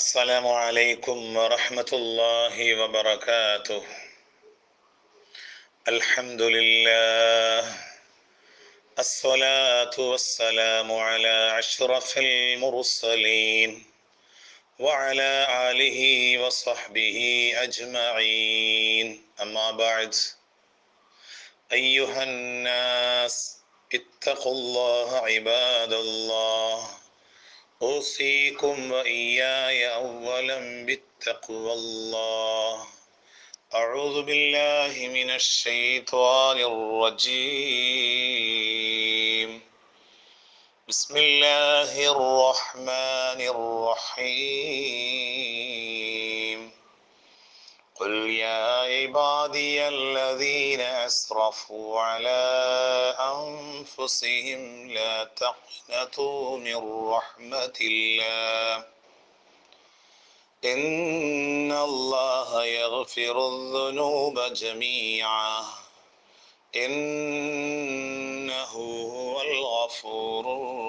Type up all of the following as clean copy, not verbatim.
السلام عليكم ورحمة الله وبركاته. الحمد لله، الصلاة والسلام على أشرف المرسلين وعلى آله وصحبه أجمعين. أما بعد، أيها الناس اتقوا الله عباد الله، أوصيكم وإياي أولا بالتقوى الله. أعوذ بالله من الشيطان الرجيم. بسم الله الرحمن الرحيم. قل يا عبادي الذين أسرفوا على أنفسهم لا تقنطوا من رحمة الله، إن الله يغفر الذنوب جميعا إنه هو الغفور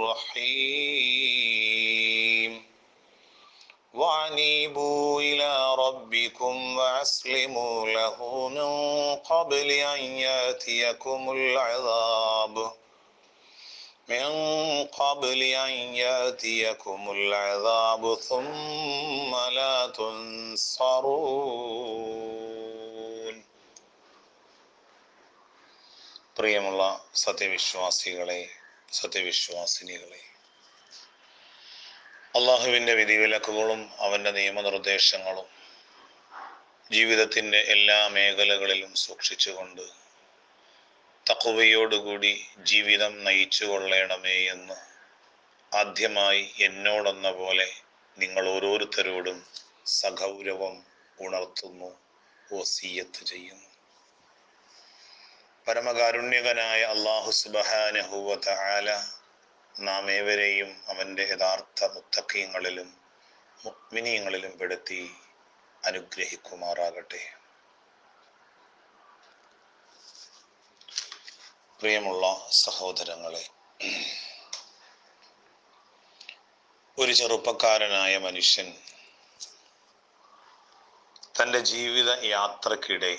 الرحيم. وأنيبوا إلى ربكم وأسلموا له من قبل أن يأتيكم العذاب ثم لا تنصرون. പ്രിയമുള്ള സത്യവിശ്വാസികളെ, സത്യവിശ്വാസിനികളെ, അള്ളാഹുവിൻ്റെ വിധിവിലക്കുകളും അവൻ്റെ നിയമനിർദ്ദേശങ്ങളും ജീവിതത്തിൻ്റെ എല്ലാ മേഖലകളിലും സൂക്ഷിച്ചുകൊണ്ട് തഖ്വയോടുകൂടി ജീവിതം നയിച്ചു കൊള്ളണമേ എന്ന് ആദ്യമായി എന്നോടെന്ന പോലെ നിങ്ങൾ ഓരോരുത്തരോടും സഗൗരവം ഉണർത്തുന്നു, വസിയ്യത്ത് ചെയ്യുന്നു. പരമകാരുണ്യകനായ അല്ലാഹു സുബ്ഹാനഹു വ തആല നാം ഏവരെയും അവൻ്റെ യഥാർത്ഥ മുത്തഖീങ്ങളിലും മുഅ്മിനീങ്ങളിലും പെടുത്തി അനുഗ്രഹിക്കുമാറാകട്ടെ. പ്രിയമുള്ള സഹോദരങ്ങളെ, ഒരു ചെറുപ്പക്കാരനായ മനുഷ്യൻ തൻ്റെ ജീവിത യാത്രക്കിടെ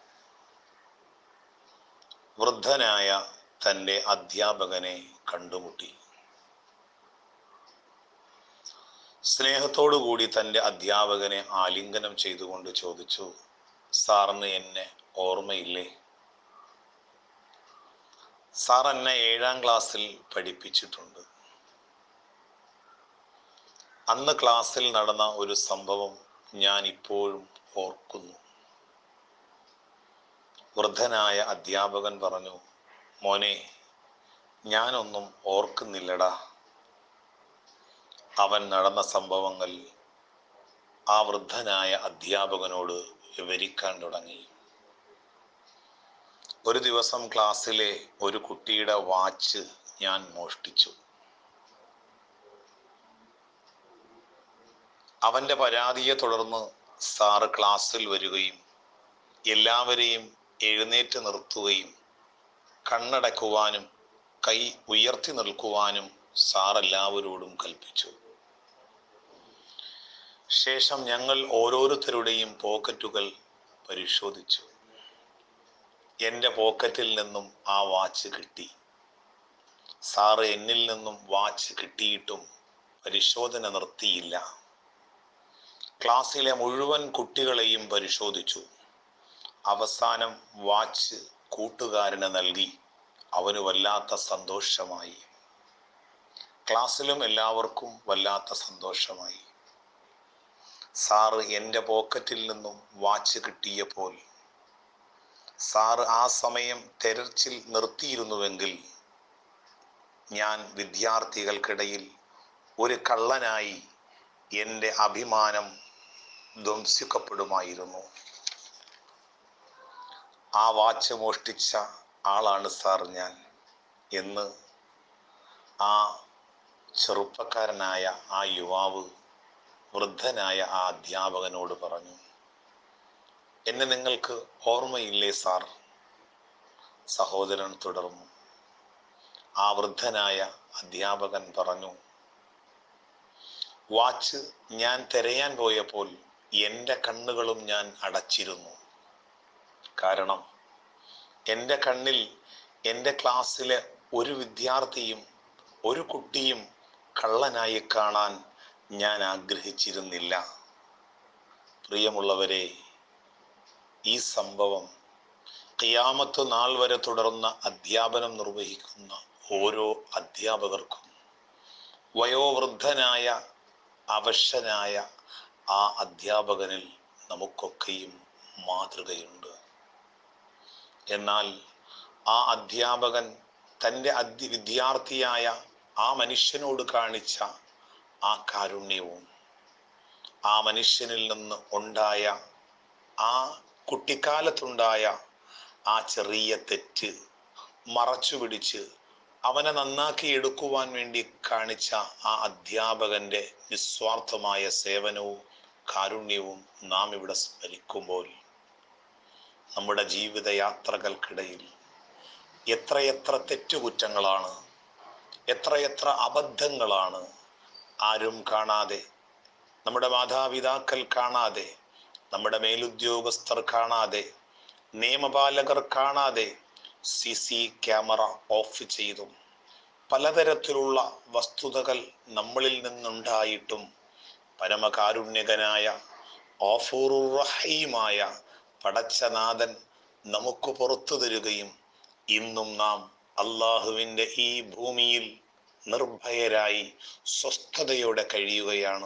വൃദ്ധനായ തൻ്റെ അധ്യാപകനെ കണ്ടുമുട്ടി. സ്നേഹത്തോടുകൂടി തൻ്റെ അധ്യാപകനെ ആലിംഗനം ചെയ്തുകൊണ്ട് ചോദിച്ചു, സാറിന് എന്നെ ഓർമ്മയില്ലേ? സാർ എന്നെ 7ാം ക്ലാസ്സിൽ പഠിപ്പിച്ചിട്ടുണ്ട്. അന്ന് ക്ലാസ്സിൽ നടന്ന ഒരു സംഭവം ഞാൻ ഇപ്പോഴും ഓർക്കുന്നു. വൃദ്ധനായ അധ്യാപകൻ പറഞ്ഞു, മോനെ, ഞാനൊന്നും ഓർക്കുന്നില്ലടാ. അവൻ നടന്ന സംഭവങ്ങൾ ആ വൃദ്ധനായ അധ്യാപകനോട് വിവരിക്കാൻ തുടങ്ങി. ഒരു ദിവസം ക്ലാസ്സിലെ ഒരു കുട്ടിയുടെ വാച്ച് ഞാൻ മോഷ്ടിച്ചു. അവൻ്റെ പരാതിയെ തുടർന്ന് സാറ് ക്ലാസ്സിൽ വരികയും എല്ലാവരെയും എഴുന്നേറ്റ് നിർത്തുകയും കണ്ണടക്കുവാനും കൈ ഉയർത്തി നിൽക്കുവാനും സാർ എല്ലാവരോടും കൽപ്പിച്ചു. ശേഷം ഞങ്ങൾ ഓരോരുത്തരുടെയും പോക്കറ്റുകൾ പരിശോധിച്ചു. എൻ്റെ പോക്കറ്റിൽ നിന്നും ആ വാച്ച് കിട്ടി. സാറ് എന്നിൽ നിന്നും വാച്ച് കിട്ടിയിട്ടും പരിശോധന നിർത്തിയില്ല. ക്ലാസ്സിലെ മുഴുവൻ കുട്ടികളെയും പരിശോധിച്ചു. അവസാനം വാച്ച് കൂട്ടുകാരന് നൽകി. അവന് വല്ലാത്ത സന്തോഷമായി. ക്ലാസ്സിലും എല്ലാവർക്കും വല്ലാത്ത സന്തോഷമായി. സാറ് എൻ്റെ പോക്കറ്റിൽ നിന്നും വാച്ച് കിട്ടിയപ്പോൾ സാറ് ആ സമയം തെരച്ചിൽ നിർത്തിയിരുന്നുവെങ്കിൽ ഞാൻ വിദ്യാർത്ഥികൾക്കിടയിൽ ഒരു കള്ളനായി എൻ്റെ അഭിമാനം ധ്വംസിക്കപ്പെടുമായിരുന്നു. ആ വാച്ച് മോഷ്ടിച്ച ആളാണ് സാർ ഞാൻ എന്ന് ആ ചെറുപ്പക്കാരനായ ആ യുവാവ് വൃദ്ധനായ ആ അധ്യാപകനോട് പറഞ്ഞു. എന്നെ നിങ്ങൾക്ക് ഓർമ്മയില്ലേ സാർ? സഹോദരൻ തുടർന്നു. ആ വൃദ്ധനായ അധ്യാപകൻ പറഞ്ഞു, വാച്ച് ഞാൻ തിരയാൻ പോയപ്പോൾ എൻ്റെ കണ്ണുകളും ഞാൻ അടച്ചിരുന്നു. കാരണം എൻ്റെ കണ്ണിൽ എൻ്റെ ക്ലാസ്സിലെ ഒരു വിദ്യാർത്ഥിയും ഒരു കുട്ടിയും കള്ളനായി കാണാൻ ഞാൻ ആഗ്രഹിച്ചിരുന്നില്ല. പ്രിയമുള്ളവരെ, ഈ സംഭവം ഖിയാമത്ത് നാൾ വരെ തുടർന്ന അധ്യാപനം നിർവഹിക്കുന്ന ഓരോ അധ്യാപകർക്കും, വയോവൃദ്ധനായ അവശനായ ആ അധ്യാപകനിൽ നമുക്കൊക്കെയും മാതൃകയുണ്ട്. എന്നാൽ ആ അധ്യാപകൻ തൻ്റെ വിദ്യാർത്ഥിയായ ആ മനുഷ്യനോട് കാണിച്ച ആ കാരുണ്യവും, ആ മനുഷ്യനിൽ നിന്ന് ഉണ്ടായ ആ കുട്ടിക്കാലത്തുണ്ടായ ആ ചെറിയ തെറ്റ് മറച്ചു പിടിച്ച് അവനെ നന്നാക്കി എടുക്കുവാൻ വേണ്ടി കാണിച്ച ആ അധ്യാപകന്റെ നിസ്വാർത്ഥമായ സേവനവും കാരുണ്യവും നാം ഇവിടെ സ്മരിക്കുമ്പോൾ, നമ്മുടെ ജീവിതയാത്രകൾക്കിടയിൽ എത്രയെത്ര തെറ്റുകുറ്റങ്ങളാണ്, എത്രയെത്ര അബദ്ധങ്ങളാണ് ആരും കാണാതെ, നമ്മുടെ മാതാപിതാക്കൾ കാണാതെ, നമ്മുടെ മേലുദ്യോഗസ്ഥർ കാണാതെ, നിയമപാലകർ കാണാതെ CC ക്യാമറ ഓഫ് ചെയ്തും പലതരത്തിലുള്ള വസ്തുതകൾ നമ്മളിൽ നിന്നുണ്ടായിട്ടും പരമകാരുണ്യകനായ ഗഫൂറുർ റഹീമായ പടച്ചനാഥൻ നമുക്ക് പുറത്തു തരുകയും ഇന്നും നാം അള്ളാഹുവിൻ്റെ ഈ ഭൂമിയിൽ നിർഭയരായി സ്വസ്ഥതയോടെ കഴിയുകയാണ്.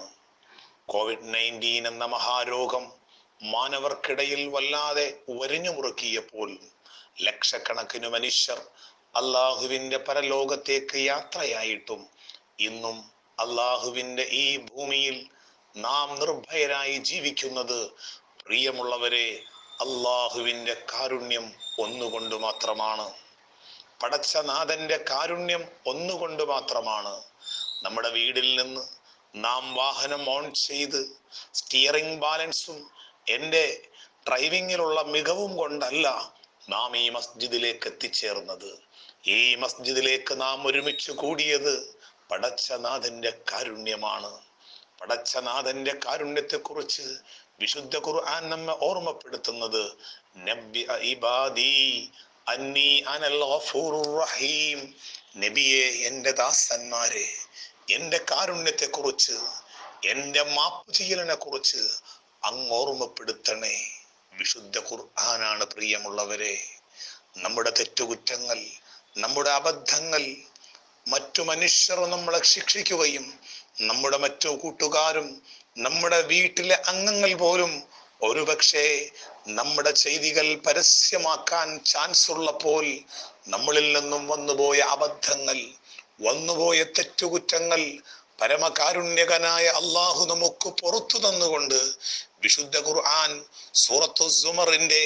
COVID-19 എന്ന മഹാരോഗം മാനവർക്കിടയിൽ വല്ലാതെ വരിഞ്ഞു മുറുക്കിയപ്പോൾ ലക്ഷക്കണക്കിന് മനുഷ്യർ അള്ളാഹുവിൻ്റെ പരലോകത്തേക്ക് യാത്രയായിട്ടും ഇന്നും അള്ളാഹുവിൻ്റെ ഈ ഭൂമിയിൽ നാം നിർഭയരായി ജീവിക്കുന്നത്, പ്രിയമുള്ളവരെ, അള്ളാഹുവിൻ്റെ കാരുണ്യം ഒന്നുകൊണ്ട് മാത്രമാണ്. പടച്ചനാഥന്റെ കാരുണ്യം ഒന്നുകൊണ്ട് മാത്രമാണ്. നമ്മുടെ വീടിൽ നിന്ന് നാം വാഹനം ഓൺ ചെയ്ത് സ്റ്റിയറിംഗ് ബാലൻസും എൻ്റെ ഡ്രൈവിങ്ങിലുള്ള മികവും കൊണ്ടല്ല നാം ഈ മസ്ജിദിലേക്ക് എത്തിച്ചേർന്നത്. ഈ മസ്ജിദിലേക്ക് നാം ഒരുമിച്ച് കൂടിയത് പടച്ചനാഥന്റെ കാരുണ്യമാണ്. പടച്ചനാഥന്റെ കാരുണ്യത്തെക്കുറിച്ച് വിശുദ്ധ ഖുർആൻ നമ്മെ ഓർമ്മപ്പെടുത്തുന്നത്, നബി ഇബാദി അന്നി അനൽ ഗഫൂറുർ റഹീം, നബിയെ, എൻ്റെ ദാസന്മാരെ, എൻ്റെ കാരുണ്യത്തെക്കുറിച്ച്, എൻ്റെ മാപ്പ് ചെയ്യലിനെ കുറിച്ച് അങ്ങ് ഓർമ്മപ്പെടുത്തണേ. വിശുദ്ധ ഖുർആനാണ്. പ്രിയമുള്ളവരെ, നമ്മുടെ തെറ്റുകുറ്റങ്ങൾ, നമ്മുടെ അബദ്ധങ്ങൾ മറ്റു മനുഷ്യർ നമ്മളെ ശിക്ഷിക്കുകയും നമ്മുടെ മറ്റു കൂട്ടുകാരും നമ്മുടെ വീട്ടിലെ അംഗങ്ങൾ പോലും ഒരുപക്ഷെ നമ്മുടെ ചെയ്തികൾ പരസ്യമാക്കാൻ ചാൻസ് ഉള്ളപ്പോൾ നമ്മളിൽ നിന്നും വന്നുപോയ അബദ്ധങ്ങൾ, വന്നുപോയ തെറ്റുകുറ്റങ്ങൾ പരമകാരുണ്യകനായ അള്ളാഹു നമുക്ക് പുറത്തു തന്നുകൊണ്ട് വിശുദ്ധ ഖുർആൻ സൂറത്തു സുമറിന്റെ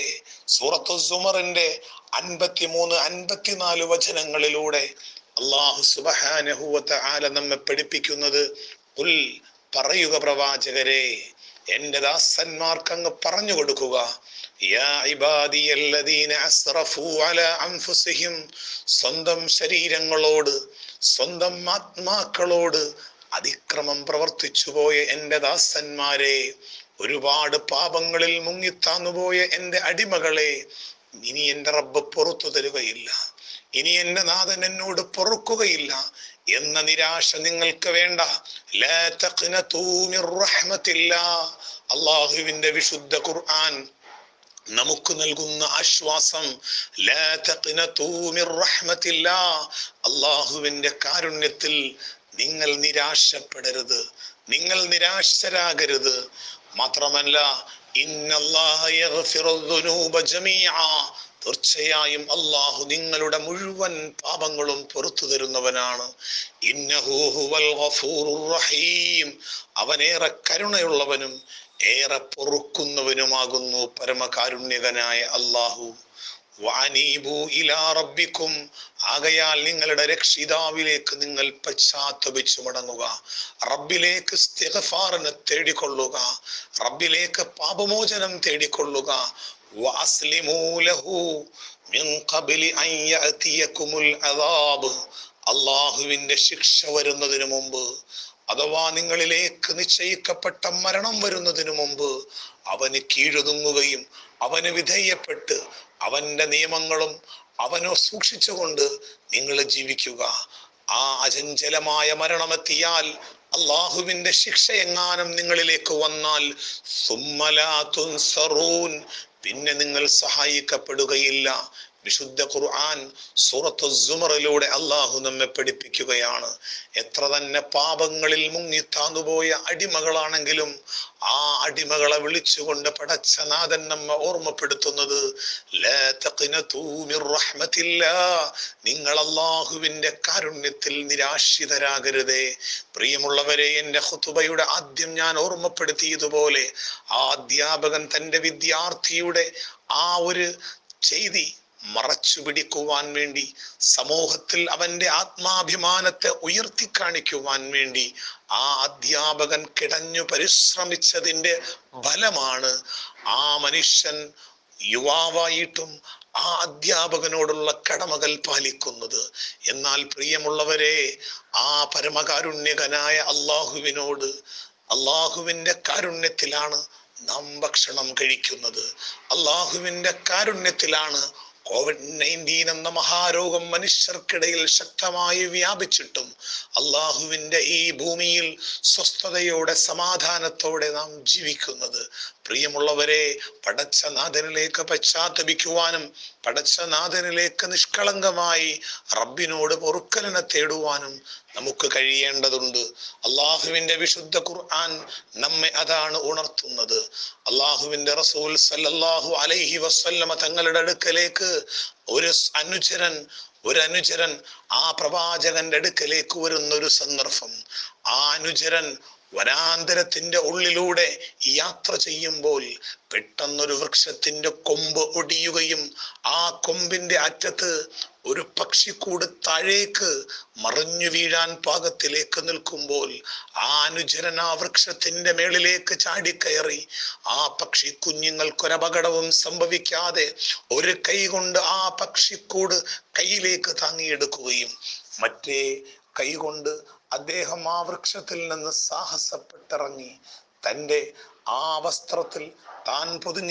53-54 വചനങ്ങളിലൂടെ അല്ലാഹു സുബ്ഹാനഹു വ തആല നമ്മെ പഠിപ്പിക്കുന്നത്, ഖുൽ, പറയുക പ്രവാചകരെ, എൻ്റെ ദാസന്മാർക്ക് അങ്ങ് പറഞ്ഞു കൊടുക്കുക, യാ ഇബാദിയല്ലദീന അസ്റഫു അലാ അൻഫുസിഹിം, സ്വന്തം ശരീരങ്ങളോട്, സ്വന്തം ആത്മാക്കളോട് അതിക്രമം പ്രവർത്തിച്ചു പോയ എൻ്റെ ദാസന്മാരെ, ഒരുപാട് പാപങ്ങളിൽ മുങ്ങിത്താന്നുപോയ എൻ്റെ അടിമകളെ, ഇനി എൻ്റെ റബ്ബ് പുറത്തു തരുകയില്ല, ഇനി എൻ്റെ നാഥൻ എന്നോട് പൊറുക്കുകയില്ല എന്ന നിരാശ നിങ്ങൾക്ക് വേണ്ട. ലാ തഖ്നതൂ മിർ റഹ്മത്തില്ലാഹ്, അല്ലാഹുവിൻ്റെ വിശുദ്ധ ഖുർആൻ നമുക്ക് നൽകുന്ന ആശ്വാസം, ലാ തഖ്നതൂ മിർ റഹ്മത്തില്ലാഹ്, അല്ലാഹുവിൻ്റെ കാരുണ്യത്തിൽ നിങ്ങൾ നിരാശപ്പെടരുത്, നിങ്ങൾ നിരാശരാകരുത്. മാത്രമല്ല, ഇന്നല്ലാഹ യഗ്ഫിറുദ് ദുനൂബ ജമീഅ, തീർച്ചയായും അല്ലാഹു നിങ്ങളുടെ മുഴുവൻ പാപങ്ങളും പുറത്തു തരുന്നവനാണ്. ഇന്നഹു ഹുവൽ ഗഫൂറുർ റഹീം, അവനേറെ കരുണയുള്ളവനും ഏറെ പൊറുക്കുന്നവനുമാകുന്നു പരമകാരുണ്യകനായ അല്ലാഹു. വഅനീബു ഇലാ റബ്ബിക്കും, ആകയാൽ നിങ്ങളുടെ രക്ഷിതാവിലേക്ക് നിങ്ങൾ പശ്ചാത്തപിച്ചു മടങ്ങുക, റബ്ബിലേക്ക് ഇസ്തിഗ്ഫാറിനെ തേടിക്കൊള്ളുക, റബ്ബിലേക്ക് പാപമോചനം തേടിക്കൊള്ളുക. വഅസ്ലിമൂ ലഹു മിൻ ഖബ്ലി അൻ യഅതിയകുമുൽ അദാബ്, അല്ലാഹുവിൻ്റെ ശിക്ഷ വരുന്നതിനു മുമ്പ്, അഥവാ നിങ്ങളിലേക്ക് നിശ്ചയിക്കപ്പെട്ട മരണം വരുന്നതിനു മുമ്പ് അവന് കീഴൊതുങ്ങുകയും അവന് വിധേയപ്പെട്ട് അവന്റെ നിയമങ്ങളും അവനെ സൂക്ഷിച്ചുകൊണ്ട് നിങ്ങൾ ജീവിക്കുക. ആ അചഞ്ചലമായ മരണമെത്തിയാൽ, അള്ളാഹുവിന്റെ ശിക്ഷ എങ്ങാനും നിങ്ങളിലേക്ക് വന്നാൽ, സുമ്മലാ തുൻസറൂൻ, പിന്നെ നിങ്ങൾ സഹായിക്കപ്പെടുകയില്ല. വിശുദ്ധ ഖുർആൻ സൂറത്തു സുമറിലൂടെ അള്ളാഹു നമ്മെ പഠിപ്പിക്കുകയാണ്. എത്ര തന്നെ പാപങ്ങളിൽ മുങ്ങിത്താന്നുപോയ അടിമകളാണെങ്കിലും ആ അടിമകളെ വിളിച്ചുകൊണ്ട് പടച്ചനാഥൻ നമ്മെ ഓർമ്മപ്പെടുത്തുന്നത്, ലാ തഖ്നതൂ മിർ റഹ്മത്തില്ലാഹ്, നിങ്ങൾ അള്ളാഹുവിന്റെ കാരുണ്യത്തിൽ നിരാശിതരാകരുതേ. പ്രിയമുള്ളവരെ, എന്റെ ഖുതുബയുടെ ആദ്യം ഞാൻ ഓർമ്മപ്പെടുത്തിയതുപോലെ, ആ അധ്യാപകൻ തന്റെ വിദ്യാർത്ഥിയുടെ ആ ഒരു ചെയ്തി മറച്ചു പിടിക്കുവാൻ വേണ്ടി, സമൂഹത്തിൽ അവന്റെ ആത്മാഭിമാനത്തെ ഉയർത്തി കാണിക്കുവാൻ വേണ്ടി ആ അധ്യാപകൻ കിടഞ്ഞു പരിശ്രമിച്ചതിന്റെ ഫലമാണ് ആ മനുഷ്യൻ യുവാവായിട്ടും ആ അധ്യാപകനോടുള്ള കടമകൾ പാലിക്കുന്നത്. എന്നാൽ പ്രിയമുള്ളവരെ, ആ പരമകാരുണ്യകനായ അള്ളാഹുവിനോട്, അള്ളാഹുവിന്റെ കാരുണ്യത്തിലാണ് നാം ഭക്ഷണം കഴിക്കുന്നത്. അള്ളാഹുവിന്റെ കാരുണ്യത്തിലാണ് COVID-19 എന്ന മഹാരോഗം മനുഷ്യർക്കിടയിൽ ശക്തമായി വ്യാപിച്ചിട്ടും അള്ളാഹുവിന്റെ ഈ ഭൂമിയിൽ സ്വസ്ഥതയോടെ സമാധാനത്തോടെ നാം ജീവിക്കുന്നത്. പ്രിയമുള്ളവരെ, പടച്ചനാഥനിലേക്ക് പശ്ചാത്തപിക്കുവാനും പടച്ചനാഥനിലേക്ക് നിഷ്കളങ്കമായി റബ്ബിനോട് പൊറുക്കലിനെ തേടുവാനും നമുക്ക് കഴിയേണ്ടതുണ്ട്. അള്ളാഹുവിന്റെ വിശുദ്ധ ഖുർആൻ നമ്മെ അതാണ് ഉണർത്തുന്നത്. അള്ളാഹുവിന്റെ റസൂൽ സല്ലല്ലാഹു അലൈഹി വസല്ലമ തങ്ങളുടെ അടുക്കലേക്ക് ഒരു അനുചരൻ ആ പ്രവാചകന്റെ അടുക്കലേക്ക് വരുന്ന ഒരു സന്ദർഭം, ആ അനുചരൻ വനാന്തരത്തിന്റെ ഉള്ളിലൂടെ യാത്ര ചെയ്യുമ്പോൾ പെട്ടെന്നൊരു വൃക്ഷത്തിന്റെ കൊമ്പ് ഒടിയുകയും ആ കൊമ്പിന്റെ അറ്റത്ത് ഒരു പക്ഷിക്കൂട് താഴേക്ക് മറിഞ്ഞു വീഴാൻ പാകത്തിലേക്ക് നിൽക്കുമ്പോൾ ആ അനുചരൻ ആ വൃക്ഷത്തിന്റെ മേളിലേക്ക് ചാടിക്കയറി ആ പക്ഷി കുഞ്ഞുങ്ങൾക്കൊരപകടവും സംഭവിക്കാതെ ഒരു കൈ കൊണ്ട് ആ പക്ഷിക്കൂട് കയ്യിലേക്ക് താങ്ങിയെടുക്കുകയും മറ്റേ കൈ കൊണ്ട് അദ്ദേഹം ആ വൃക്ഷത്തിൽ നിന്ന് സാഹസപ്പെട്ടിറങ്ങി തൻ്റെ ആ വസ്ത്രത്തിൽ താൻ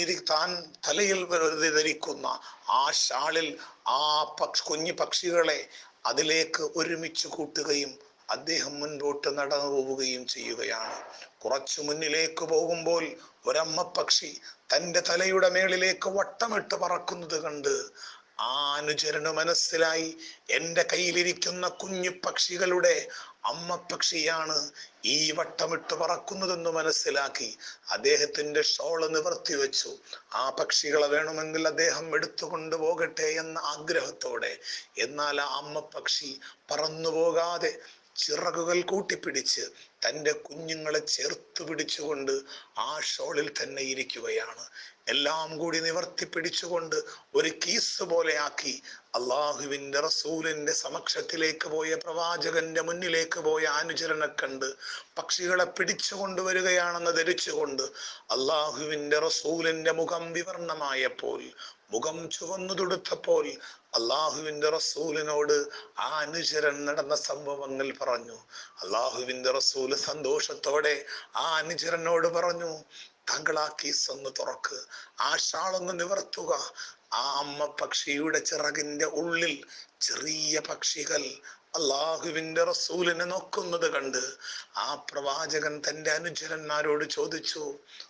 തലയിൽ ധരിക്കുന്ന ആ ഷാളിൽ ആ കുഞ്ഞു പക്ഷികളെ അതിലേക്ക് ഒരുമിച്ച് കൂട്ടുകയും അദ്ദേഹം മുൻപോട്ട് നടന്നു പോവുകയും ചെയ്യുകയാണ്. കുറച്ചു മുന്നിലേക്ക് പോകുമ്പോൾ ഒരമ്മ പക്ഷി തൻ്റെ തലയുടെ മേളിലേക്ക് വട്ടമിട്ട് പറക്കുന്നത് കണ്ട് ആ അനുചരന് മനസ്സിലായി, എൻ്റെ കയ്യിലിരിക്കുന്ന കുഞ്ഞു പക്ഷികളുടെ അമ്മ പക്ഷിയാണ് ഈ വട്ടമിട്ട് പറക്കുന്നതെന്ന് മനസ്സിലാക്കി അദ്ദേഹത്തിന്റെ ഷോള് നിവർത്തി വെച്ചു. ആ പക്ഷികളെ വേണമെങ്കിൽ അദ്ദേഹം എടുത്തുകൊണ്ട് പോകട്ടെ എന്ന ആഗ്രഹത്തോടെ. എന്നാൽ ആ അമ്മ പക്ഷി പറന്നു പോകാതെ ചിറകുകൾ കൂട്ടിപ്പിടിച്ച് തൻ്റെ കുഞ്ഞുങ്ങളെ ചേർത്ത് പിടിച്ചുകൊണ്ട് ആ ഷോളിൽ തന്നെ ഇരിക്കുകയാണ്. എല്ലാം കൂടി നിവർത്തി പിടിച്ചുകൊണ്ട് ഒരു കീസ് പോലെ ആക്കി അള്ളാഹുവിന്റെ റസൂലിന്റെ സമക്ഷത്തിലേക്ക് പോയ പ്രവാചകന്റെ മുന്നിലേക്ക് പോയ അനുചരനെ കണ്ട് പക്ഷികളെ പിടിച്ചു കൊണ്ടുവരികയാണെന്ന് ധരിച്ചുകൊണ്ട് അള്ളാഹുവിന്റെ റസൂലിന്റെ മുഖം വിവർണമായപ്പോൾ, മുഖം ചുവന്നു തുടുത്തപ്പോൾ അള്ളാഹുവിന്റെ റസൂലിനോട് ആ അനുചരൻ നടന്ന സംഭവങ്ങൾ പറഞ്ഞു. അള്ളാഹുവിന്റെ റസൂല് സന്തോഷത്തോടെ ആ അനുചരനോട് പറഞ്ഞു, താങ്കൾ ആ കീസ് ഒന്ന് തുറക്ക്, ആ ഷാളൊന്ന് നിവർത്തുക. ആ അമ്മ പക്ഷിയുടെ ചിറകിന്റെ ഉള്ളിൽ ചെറിയ പക്ഷികൾ അള്ളാഹുവിന്റെ റസൂലിനെ നോക്കുന്നത് കണ്ട് ആ പ്രവാചകൻ തൻ്റെ അനുചരന്മാരോട് ചോദിച്ചു,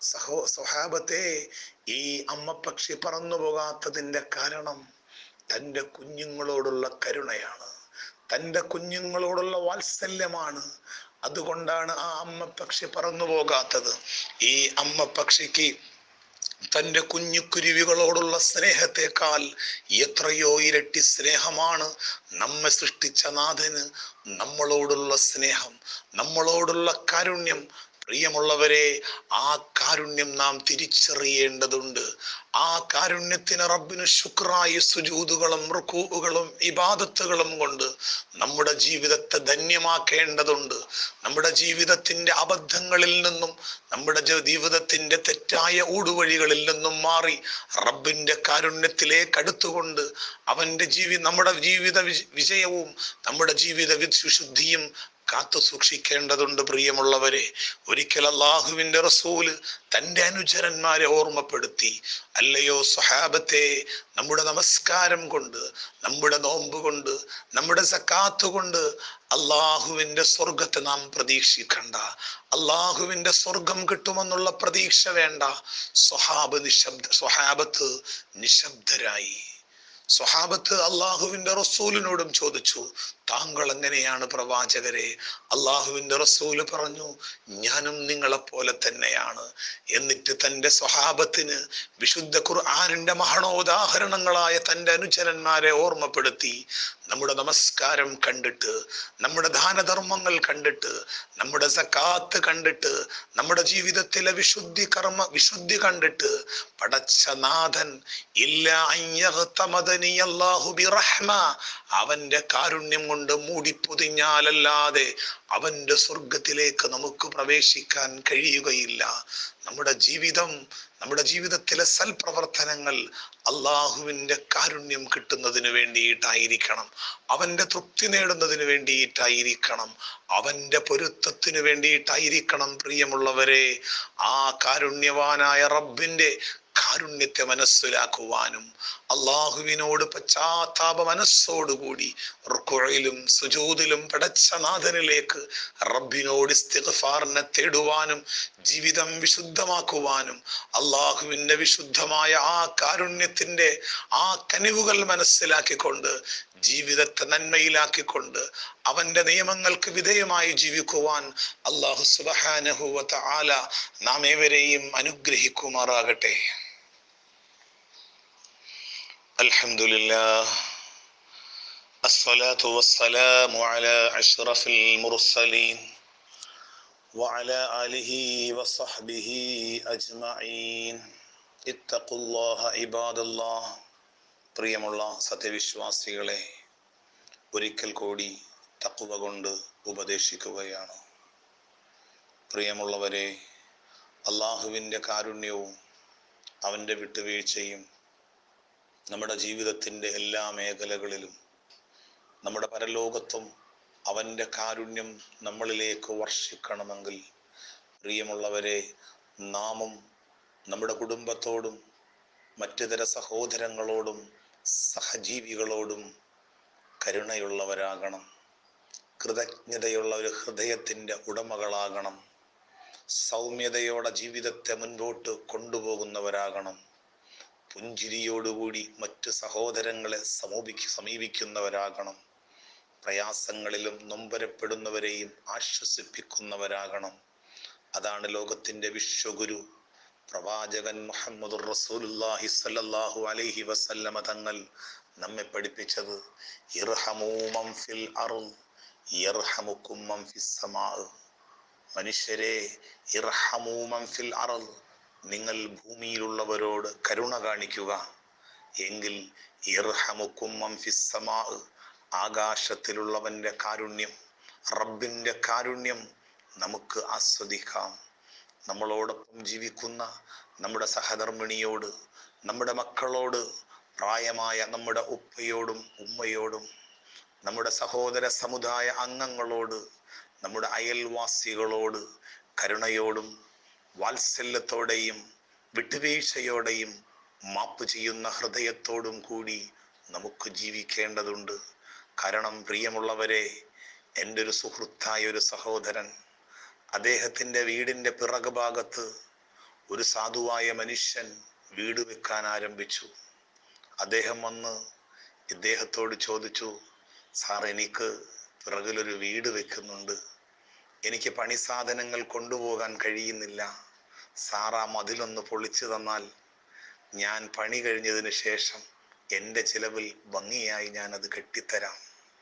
സ്വഹാബത്തെ, ഈ അമ്മ പക്ഷി പറന്നു പോകാത്തതിന്റെ കാരണം തൻ്റെ കുഞ്ഞുങ്ങളോടുള്ള കരുണയാണ്, തൻ്റെ കുഞ്ഞുങ്ങളോടുള്ള വാത്സല്യമാണ്. അതുകൊണ്ടാണ് ആ അമ്മ പക്ഷി പറന്നു പോകാത്തത്. ഈ അമ്മ പക്ഷിക്ക് തൻ്റെ കുഞ്ഞുകുരുവികളോടുള്ള സ്നേഹത്തെക്കാൾ എത്രയോ ഇരട്ടി സ്നേഹമാണ് നമ്മെ സൃഷ്ടിച്ച നാഥന് നമ്മളോടുള്ള സ്നേഹം, നമ്മളോടുള്ള കാരുണ്യം. പ്രിയമുള്ളവരെ, ആ കാരുണ്യം നാം തിരിച്ചറിയേണ്ടതുണ്ട്. ആ കാരുണ്യത്തിന് റബ്ബിന് ശുക്രായി സുജൂദുകളും റുകൂഉകളും ഇബാദത്തുകളും കൊണ്ട് നമ്മുടെ ജീവിതത്തെ ധന്യമാക്കേണ്ടതുണ്ട്. നമ്മുടെ ജീവിതത്തിന്റെ അബദ്ധങ്ങളിൽ നിന്നും നമ്മുടെ ജീവിതത്തിന്റെ തെറ്റായ ഊടുവഴികളിൽ നിന്നും മാറി റബ്ബിന്റെ കാരുണ്യത്തിലേക്ക് അടുത്തുകൊണ്ട് അവന്റെ നമ്മുടെ ജീവിത വിജയവും നമ്മുടെ ജീവിത വിശുദ്ധിയും കാത്തു സൂക്ഷിക്കേണ്ടതുണ്ട്. പ്രിയമുള്ളവരെ, ഒരിക്കൽ അള്ളാഹുവിന്റെ റസൂല് തന്റെ അനുചരന്മാരെ ഓർമ്മപ്പെടുത്തി, അല്ലയോ സ്വഹാബത്തെ, നമ്മുടെ നമസ്കാരം കൊണ്ട്, നമ്മുടെ നോമ്പ് കൊണ്ട്, നമ്മുടെ സക്കാത്ത് കൊണ്ട് അള്ളാഹുവിന്റെ സ്വർഗത്തെ നാം പ്രതീക്ഷിക്കണ്ട. അള്ളാഹുവിന്റെ സ്വർഗം കിട്ടുമെന്നുള്ള പ്രതീക്ഷ വേണ്ട. സ്വഹാബത്ത് നിശബ്ദരായി. സ്വഹാബത്ത് അള്ളാഹുവിന്റെ റസൂലിനോടും ചോദിച്ചു, താങ്കൾ എങ്ങനെയാണ് പ്രവാചകരെ? അള്ളാഹുവിന്റെ റസൂല് പറഞ്ഞു, ഞാനും നിങ്ങളെപ്പോലെ തന്നെയാണ്. എന്നിട്ട് തന്റെ സ്വഹാബത്തിന് വിശുദ്ധ ഖുർആനിന്റെ മഹണോദാഹരണങ്ങളായ തന്റെ അനുചരന്മാരെ ഓർമ്മപ്പെടുത്തി, നമ്മുടെ നമസ്കാരം കണ്ടിട്ട്, നമ്മുടെ ദാനധർമ്മങ്ങൾ കണ്ടിട്ട്, നമ്മുടെ സക്കാത്ത് കണ്ടിട്ട്, നമ്മുടെ ജീവിതത്തിലെ വിശുദ്ധി കണ്ടിട്ട്, പടച്ച നാഥൻ അവന്റെ കാരുണ്യം കൊണ്ട് മൂടിപ്പൊതിഞ്ഞാലല്ലാതെ അവന്റെ സ്വർഗത്തിലേക്ക് നമുക്ക് പ്രവേശിക്കാൻ കഴിയുകയില്ല. നമ്മുടെ ജീവിതത്തിലെ സൽപ്രവർത്തനങ്ങൾ അള്ളാഹുവിന്റെ കാരുണ്യം കിട്ടുന്നതിന് വേണ്ടിയിട്ടായിരിക്കണം, അവന്റെ തൃപ്തി നേടുന്നതിന് വേണ്ടിയിട്ടായിരിക്കണം, അവന്റെ പൊരുത്തത്തിന് വേണ്ടിയിട്ടായിരിക്കണം. പ്രിയമുള്ളവരെ, ആ കാരുണ്യവാനായ റബ്ബിന്റെ കാരുണ്യത്തെ മനസ്സിലാക്കുവാനും അള്ളാഹുവിനോട് പശ്ചാത്താപ മനസ്സോടുകൂടി റുക്ഉയിലും സുജൂദിലും പടച്ച നാഥനിലേക്ക് റബ്ബിനോട് ഇസ്തിഗ്ഫാറിനെ തേടുവാനും ജീവിതം വിശുദ്ധമാക്കുവാനും അള്ളാഹുവിന്റെ വിശുദ്ധമായ ആ കാരുണ്യത്തിന്റെ ആ കനിവുകൾ മനസ്സിലാക്കിക്കൊണ്ട് ജീവിതത്തെ നന്മയിലാക്കിക്കൊണ്ട് അവന്റെ നിയമങ്ങൾക്ക് വിധേയമായി ജീവിക്കുവാൻ അല്ലാഹു സുബ്ഹാനഹു വ തആല നാം ഏവരെയും അനുഗ്രഹിക്കുമാറാകട്ടെ. അൽഹംദുലില്ലാഹ്, അസ്സലാത്തു വസ്സലാമു അലാ അഷ്റഫിൽ മുർസലീൻ വഅലാ ആലിഹി വസഹ്ബിഹി അജ്മഈൻ. ഇത്തഖുല്ലാഹ ഇബാദല്ലാഹ്. പ്രിയമുള്ള സത്യവിശ്വാസികളെ, ഒരിക്കൽ കൂടി തഖ്വ കൊണ്ട് ഉപദേശിക്കുകയാണ്. പ്രിയമുള്ളവരെ, അള്ളാഹുവിൻ്റെ കാരുണ്യവും അവൻ്റെ വിട്ടുവീഴ്ചയും നമ്മുടെ ജീവിതത്തിൻ്റെ എല്ലാ മേഖലകളിലും, നമ്മുടെ പരലോകത്തും അവൻ്റെ കാരുണ്യം നമ്മളിലേക്ക് വർഷിക്കണമെങ്കിൽ, പ്രിയമുള്ളവരെ, നാമും നമ്മുടെ കുടുംബത്തോടും മറ്റുതര സഹോദരങ്ങളോടും സഹജീവികളോടും കരുണയുള്ളവരാകണം. കൃതജ്ഞതയുള്ള ഒരു ഹൃദയത്തിൻ്റെ ഉടമകളാകണം. സൗമ്യതയോടെ ജീവിതത്തെ മുൻപോട്ട് കൊണ്ടുപോകുന്നവരാകണം. പുഞ്ചിരിയോടുകൂടി മറ്റു സഹോദരങ്ങളെ സമീപിക്കുന്നവരാകണം. പ്രയാസങ്ങളിലും നൊമ്പരപ്പെടുന്നവരെയും ആശ്വസിപ്പിക്കുന്നവരാകണം. അതാണ് ലോകത്തിൻ്റെ വിശ്വഗുരു പ്രവാചകൻ മുഹമ്മദുർ റസൂലുള്ളാഹി സ്വല്ലല്ലാഹു അലൈഹി വസല്ലമ തങ്ങൾ നമ്മെ പഠിപ്പിച്ചത്. ഇർഹമൂ മൻ ഫിൽ അർള് യർഹമുക്കും മൻ ഫിസ് സമാ. മനുഷ്യരെ, ഇർഹമൂ മൻ ഫിൽ അർള്, നിങ്ങൾ ഭൂമിയിലുള്ളവരോട് കരുണ കാണിക്കുക, എങ്കിൽ ഇർഹമുക്കും മൻ ഫിസ് സമാ, ആകാശത്തിലുള്ളവന്റെ കാരുണ്യം, റബ്ബിന്റെ കാരുണ്യം നമുക്ക് ആസ്വദിക്കാം. നമ്മളോടൊപ്പം ജീവിക്കുന്ന നമ്മുടെ സഹധർമ്മിണിയോട്, നമ്മുടെ മക്കളോട്, പ്രായമായ നമ്മുടെ ഉപ്പയോടും ഉമ്മയോടും, നമ്മുടെ സഹോദര സമുദായ അംഗങ്ങളോട്, നമ്മുടെ അയൽവാസികളോട് കരുണയോടും വാത്സല്യത്തോടെയും വിട്ടുവീഴ്ചയോടെയും മാപ്പ് ചെയ്യുന്ന ഹൃദയത്തോടും കൂടി നമുക്ക് ജീവിക്കേണ്ടതുണ്ട്. കാരണം പ്രിയമുള്ളവരെ, എൻ്റെ ഒരു സുഹൃത്തായ ഒരു സഹോദരൻ, അദ്ദേഹത്തിൻ്റെ വീടിൻ്റെ പിറകു ഭാഗത്ത് ഒരു സാധുവായ മനുഷ്യൻ വീട് വെക്കാൻ ആരംഭിച്ചു. അദ്ദേഹം വന്ന് ഇദ്ദേഹത്തോട് ചോദിച്ചു, സാർ, എനിക്ക് പിറകിലൊരു വീട് വെക്കുന്നുണ്ട്, എനിക്ക് പണി സാധനങ്ങൾ കൊണ്ടുപോകാൻ കഴിയുന്നില്ല, സാർ ആ മതിലൊന്ന് പൊളിച്ചു തന്നാൽ ഞാൻ പണി കഴിഞ്ഞതിന് ശേഷം എൻ്റെ ചിലവിൽ ഭംഗിയായി ഞാനത് കെട്ടിത്തരാം.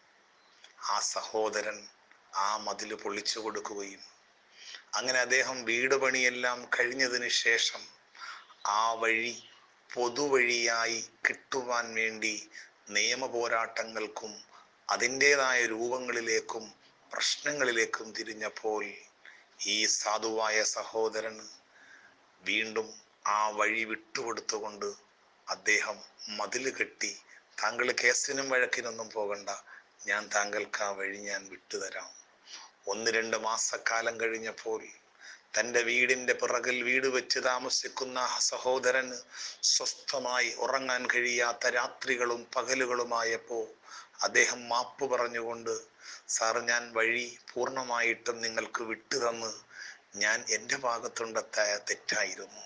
ആ സഹോദരൻ ആ മതിൽ പൊളിച്ചു കൊടുക്കുകയും അങ്ങനെ അദ്ദേഹം വീട് പണിയെല്ലാം കഴിഞ്ഞതിന് ശേഷം ആ വഴി പൊതുവഴിയായി കിട്ടുവാൻ വേണ്ടി നിയമ പോരാട്ടങ്ങൾക്കും അതിൻ്റെതായ രൂപങ്ങളിലേക്കും പ്രശ്നങ്ങളിലേക്കും തിരിഞ്ഞപ്പോൾ ഈ സാധുവായ സഹോദരൻ വീണ്ടും ആ വഴി വിട്ടുകൊടുത്തുകൊണ്ട് അദ്ദേഹം മതിൽ കെട്ടി, താങ്കൾ കേസിനും വഴക്കിനൊന്നും പോകണ്ട, ഞാൻ താങ്കൾക്ക് ആ വഴി ഞാൻ വിട്ടുതരാം, 1-2 മാസക്കാലം കഴിഞ്ഞപ്പോൾ തൻ്റെ വീടിൻ്റെ പിറകിൽ വീട് വെച്ച് താമസിക്കുന്ന സഹോദരന് സ്വസ്ഥമായി ഉറങ്ങാൻ കഴിയാത്ത രാത്രികളും പകലുകളുമായപ്പോൾ അദ്ദേഹം മാപ്പ് പറഞ്ഞുകൊണ്ട്, സാർ, ഞാൻ വഴി പൂർണ്ണമായിട്ടും നിങ്ങൾക്ക് വിട്ടുതന്ന്, ഞാൻ എൻ്റെ ഭാഗത്തുണ്ടായ തെറ്റായിരുന്നു.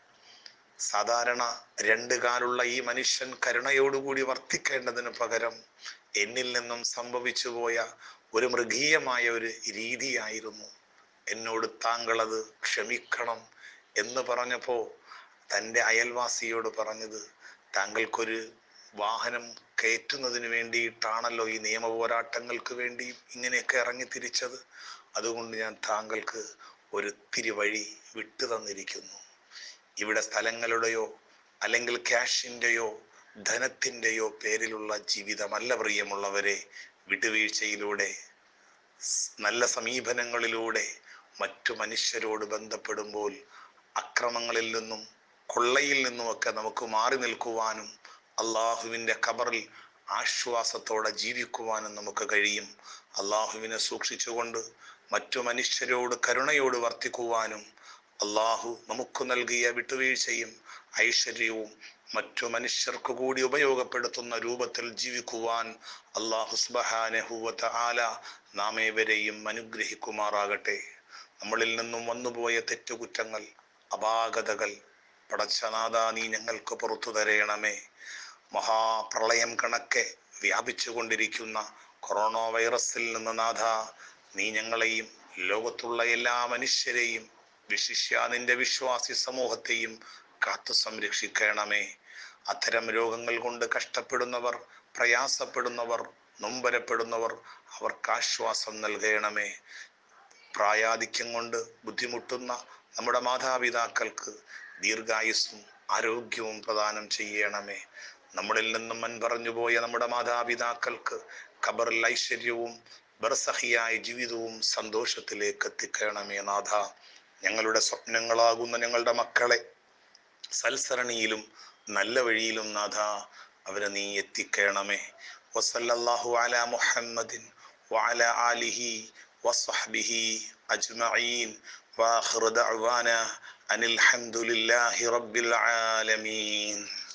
സാധാരണ 2 കാലുള്ള ഈ മനുഷ്യൻ കരുണയോടുകൂടി വർത്തിക്കേണ്ടതിന് പകരം എന്നിൽ നിന്നും സംഭവിച്ചു പോയ ഒരു മൃഗീയമായ ഒരു രീതിയായിരുന്നു. എന്നോട് താങ്കൾ അത് ക്ഷമിക്കണം എന്ന് പറഞ്ഞപ്പോൾ തൻ്റെ അയൽവാസിയോട് പറഞ്ഞത്, താങ്കൾക്കൊരു വാഹനം കയറ്റുന്നതിന് വേണ്ടിയിട്ടാണല്ലോ ഈ നിയമ പോരാട്ടങ്ങൾക്ക് വേണ്ടി ഇങ്ങനെയൊക്കെ ഇറങ്ങി തിരിച്ചത്. അതുകൊണ്ട് ഞാൻ താങ്കൾക്ക് ഒരിത്തിരി വഴി വിട്ടു തന്നിരിക്കുന്നു. ഇവിടെ സ്ഥലങ്ങളുടെയോ അല്ലെങ്കിൽ ക്യാഷിൻ്റെയോ ധനത്തിൻ്റെയോ പേരിലുള്ള ജീവിതമല്ല പ്രിയമുള്ളവരെ. വിട്ടുവീഴ്ചയിലൂടെ, നല്ല സമീപനങ്ങളിലൂടെ മറ്റു മനുഷ്യരോട് ബന്ധപ്പെടുമ്പോൾ അക്രമങ്ങളിൽ നിന്നും കൊള്ളയിൽ നിന്നുമൊക്കെ നമുക്ക് മാറി നിൽക്കുവാനും അള്ളാഹുവിൻ്റെ ഖബറിൽ ആശ്വാസത്തോടെ ജീവിക്കുവാനും നമുക്ക് കഴിയും. അള്ളാഹുവിനെ സൂക്ഷിച്ചുകൊണ്ട് മറ്റു മനുഷ്യരോട് കരുണയോട് വർത്തിക്കുവാനും അള്ളാഹു നമുക്ക് നൽകിയ വിട്ടുവീഴ്ചയും ഐശ്വര്യവും മറ്റു മനുഷ്യർക്ക് കൂടി ഉപയോഗപ്പെടുത്തുന്ന രൂപത്തിൽ ജീവിക്കുവാൻ അള്ളാഹു സുബ്ഹാനഹു വ തആല നാം ഏവരെയും അനുഗ്രഹിക്കുമാറാകട്ടെ. നമ്മളിൽ നിന്നും വന്നുപോയ തെറ്റുകുറ്റങ്ങൾ, അപാകതകൾ പടച്ചനാഥാ നീ ഞങ്ങൾക്ക് പുറത്തു തരയണമേ. മഹാപ്രളയം കണക്കെ വ്യാപിച്ചു കൊണ്ടിരിക്കുന്ന കൊറോണ വൈറസിൽ നിന്ന് നാഥ നീ ഞങ്ങളെയും ലോകത്തുള്ള എല്ലാ മനുഷ്യരെയും, വിശിഷ്യ നിന്റെ വിശ്വാസി സമൂഹത്തെയും കാത്തു സംരക്ഷിക്കണമേ. അത്തരം രോഗങ്ങൾ കൊണ്ട് കഷ്ടപ്പെടുന്നവർ, പ്രയാസപ്പെടുന്നവർ, നൊമ്പരപ്പെടുന്നവർ, അവർക്ക് ആശ്വാസം നൽകണമേ. പ്രായാധിക്യം കൊണ്ട് ബുദ്ധിമുട്ടുന്ന നമ്മുടെ മാതാപിതാക്കൾക്ക് ദീർഘായുസ്സും ആരോഗ്യവും പ്രദാനം ചെയ്യണമേ. നമ്മളിൽ നിന്നും മൺപറഞ്ഞു പോയ നമ്മുടെ മാതാപിതാക്കൾക്ക് ഖബറിൽ ഐശ്വര്യവും ബർസഹിയായ ജീവിതവും സന്തോഷത്തിലേക്ക് എത്തിക്കണമേ നാഥ. ഞങ്ങളുടെ സ്വപ്നങ്ങളാകുന്ന ഞങ്ങളുടെ മക്കളെ സൽസരണിയിലും നല്ല വഴിയിലും നാഥ അവരെ നീ എത്തിക്കണമേ. വസല്ലല്ലാഹു അലാ മുഹമ്മദിൻ വഅലാ ആലിഹി വസ്വഹ്ബിഹി അജ്മഈൻ വആഖിറു ദഅ്വാനാ അനിൽ ഹംദുലില്ലാഹി റബ്ബിൽ ആലമീൻ.